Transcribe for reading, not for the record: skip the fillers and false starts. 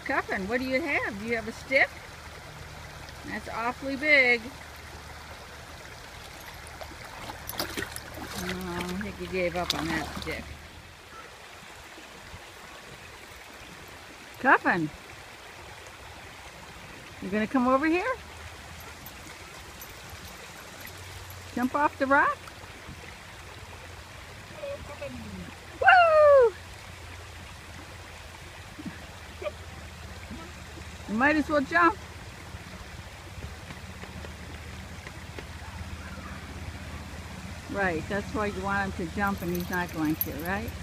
Cuffin, what do you have? Do you have a stick? That's awfully big. Oh, I think he gave up on that stick. Cuffin, you gonna come over here? Jump off the rock? Woo! You might as well jump. Right, that's why you want him to jump and he's not going to, right?